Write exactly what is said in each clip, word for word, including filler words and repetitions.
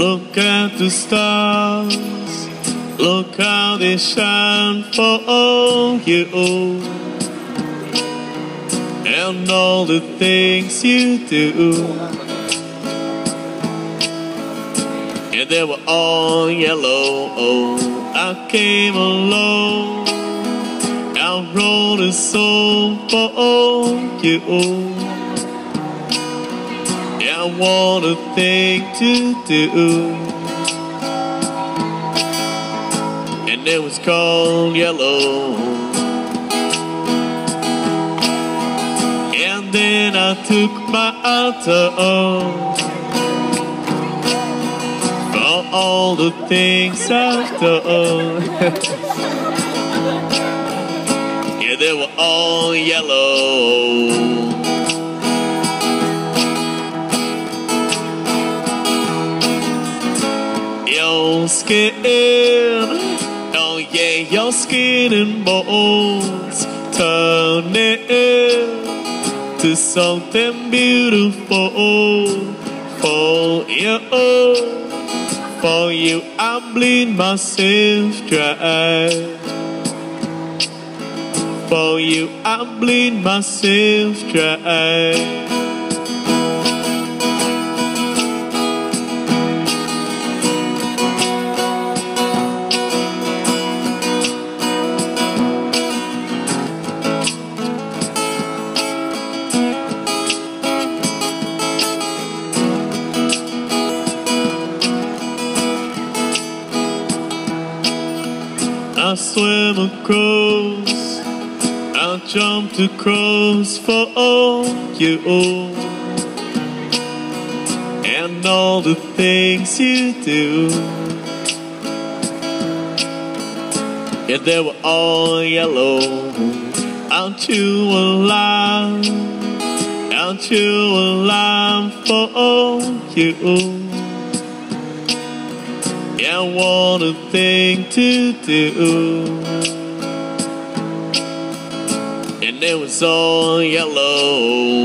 Look at the stars, look how they shine for you, and all the things you do. And they were all yellow. Oh, I came along, I wrote a song for you. I want a thing to do, and it was called Yellow. And then I took my time for all the things I've done. Yeah, they were all yellow. Your skin, oh yeah, your skin and bones turn it to something beautiful for you. For you, I bleed myself dry. For you, I bleed myself dry. I swam across, I jumped across for you, and all the things you do. Yeah, they were all yellow. Aren't you alive? Aren't you alive for you? Yeah, I want a thing to do, and it was all yellow.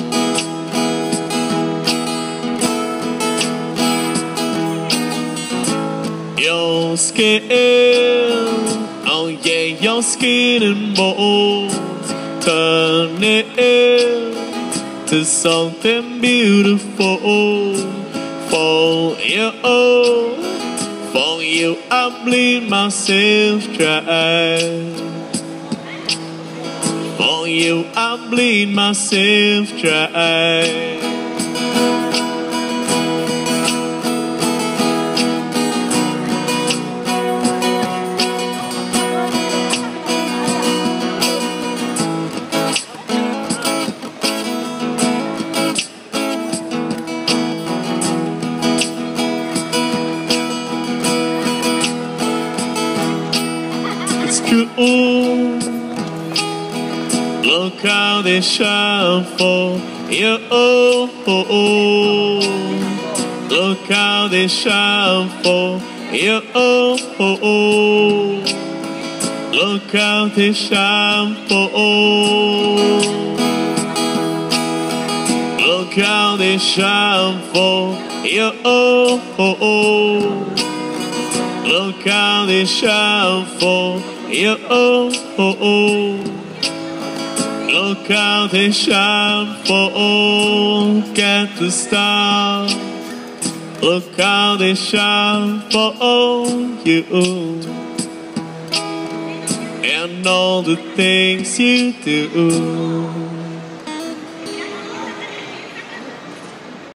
Your skin, oh yeah, your skin and bones turn it to something beautiful for you. For you, I bleed myself dry. For you, I bleed myself dry. Ooh, look how they shine for you. Look how they shine for you. Look how they shine for. Look how they shine for you. Look how they shine for you. Look how they shine for. Get the stars. Look how they shine for you, and all the things you do.